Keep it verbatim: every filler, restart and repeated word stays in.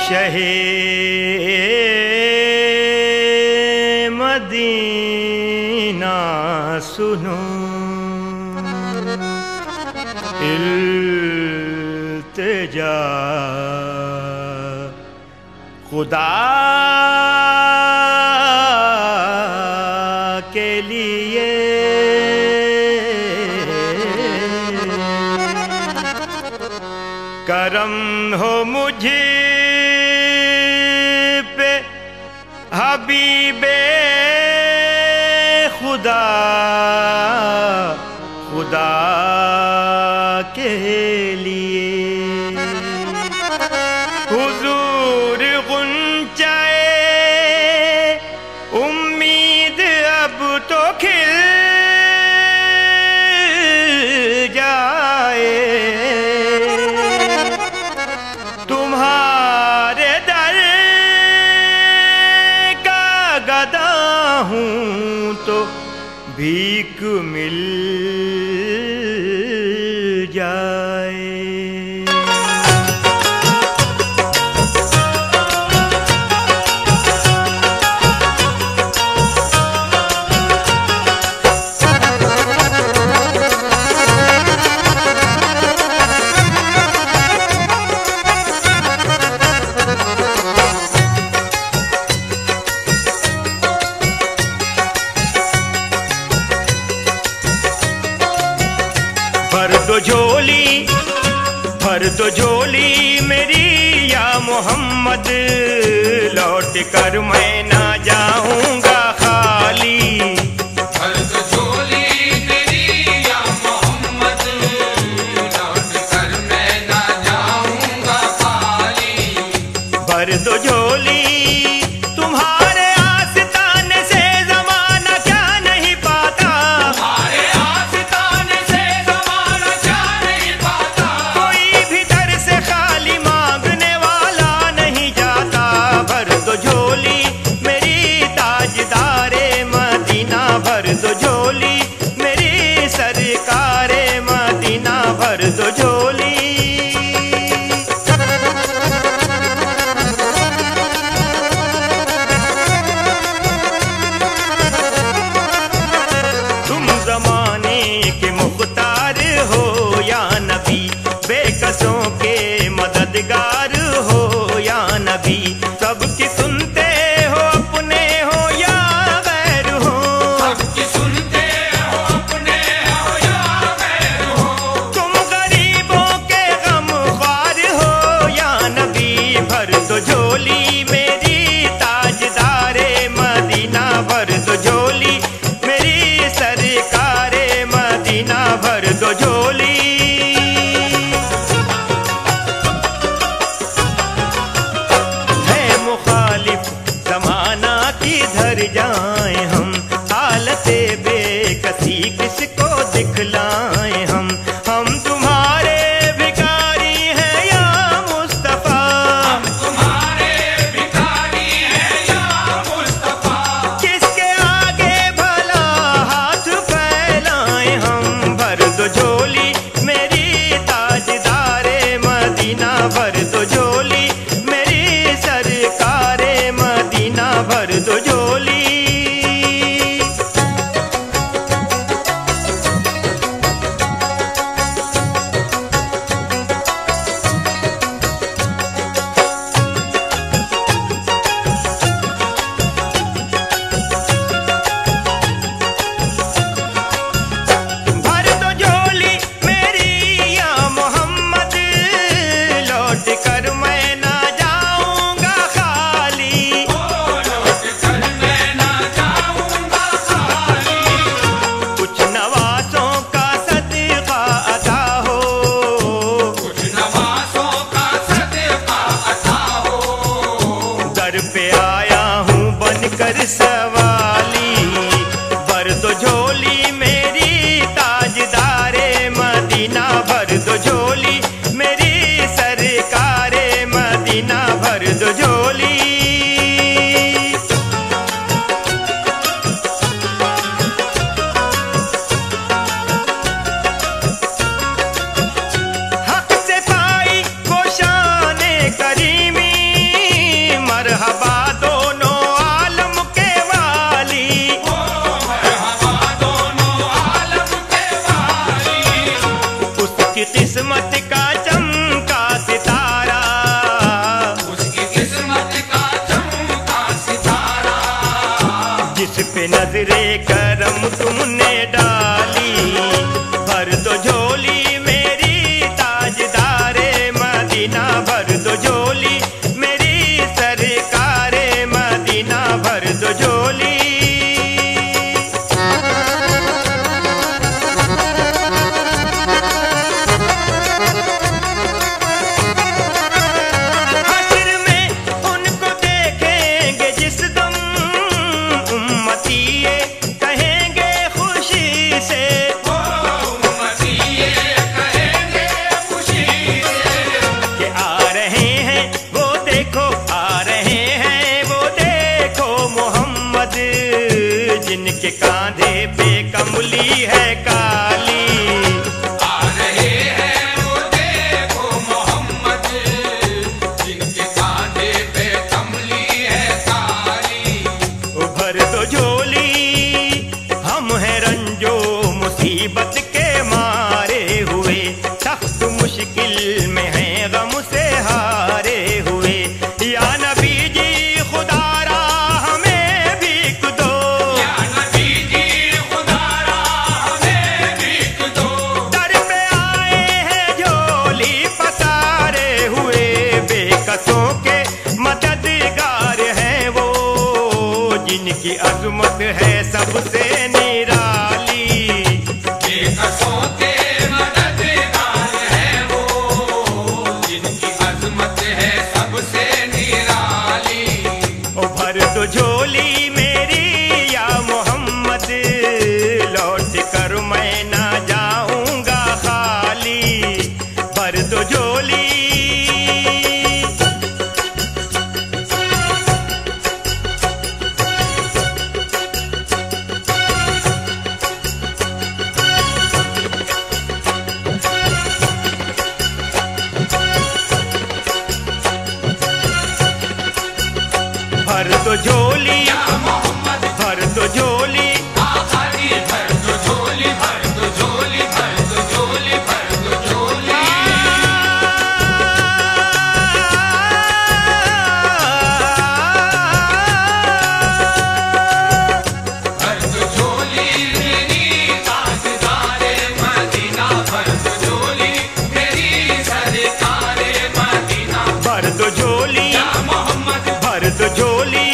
शहे मदीना सुनो, इल्तिजा खुदा के लिए। करम हो मुझे पे हबीबे खुदा, खुदा के लिए। हुजूर गुंचाए उम्मीद अब तो खिल जाए, तुम्हारे दर का गदा हूँ तो भीख मिल जाए। भर दो झोली, भर दो झोली मेरी या मोहम्मद, लौट कर मैं ना जाऊंगा खाली। भर दो झोली मेरी या मोहम्मद, लौट कर मैं ना जाऊंगा खाली। भर दो झोली तुम्हारे आस्ताने से ज़माना क्या नहीं पाता, तुम्हारे आस्ताने से ज़माना क्या नहीं पाता। कोई भी दर से खाली मांगने वाला नहीं जाता। भर दो झोली मेरी ताजदारे मदीना, भर दो झोली मेरी सरकारे मदीना, भर दो झोली। तुम ज़माने के मुख्तार हो या नबी, बेकसों के मददगार हो या नबी, सबकी सुनते हो अपने हो या गैर हो, सबकी सुनते हो अपने हो या गैर हो। तुम गरीबों के गमख्वार हो या नबी। भर दो झोली मेरी ताजदारे मदीना, भर दो झोली मेरी सरकारे मदीना, भर दो झोली। है मुखालिफ ज़माना किधर जाएं हम, हालते बेकसी किसको दिखलाएं हम। हम तुम्हारे भिखारी हैं या मुस्तफा, हम तुम्हारे भिखारी हैं या मुस्तफा। किसके आगे भला हाथ फैलाएं हम। भर दो झोली मेरी ताजदारे मदीना, भर दो झोली मेरी सरकारे मदीना, भर दो झोली। भर दो झोली मेरी या मोहम्मद, लौट कर मैं ना जाऊंगा खाली। लौट कर मैं ना जाऊंगा खाली। कुछ नवासों का सदका अता हो, कुछ नवाज़ों का सदका अता हो। दर पे आया हूँ बनकर सवाली। भर दो झोली मेरी ताजदारे मदीना, भर दो झोली मेरी सरकारे मदीना, भर दो झोली। हक से पाई वो शान करीमी, पत्थरे करम तुमने डाली। भर दो झोली मेरी ताजदारे मदीना, भर दो झोली मेरी सरकारे मदीना, भर दो झोली। हश्र में उनको देखेंगे जिस दम, उम्मतीए कहेंगे खुशी से, ओ उम्मतीए कहेंगे खुशी से कि आ रहे हैं वो देखो, आ रहे हैं वो देखो मोहम्मद, जिनके कांधे पे कमली है काली। आ रहे हैं वो देखो मोहम्मद, जिनके कांधे पे कमली है काली। भर दो झोली हम हैं रंजो मुसीबत के मारे हुए, सख्त मुश्किल में हैं गम से हारे हुए। या नबी जी खुदारा हमें भीख दो, या नबी जी खुदारा हमें भीख दो। दर पे आए हैं झोली पसारे हुए, बेकसों के मददगार हैं वो, जिनकी अजमत है सबसे निराली। बेकसों के मददगार हैं वो, जिनकी अजमत है सबसे निराली। ओ भर दो झोली मेरी या मोहम्मद, लौट कर मैं ना जाऊंगा खाली। भर दो झोली। भर दो झोली, या मोहम्मद भर दो झोली, आका जी भर दो झोली, भर दो झोली, भर दो झोली, भर दो झोली। भर दो झोली मेरी ताजदारे मदीना, भर दो झोली मेरी सरकारे मदीना। भर दो झोली, या मोहम्मद भर दो झोली।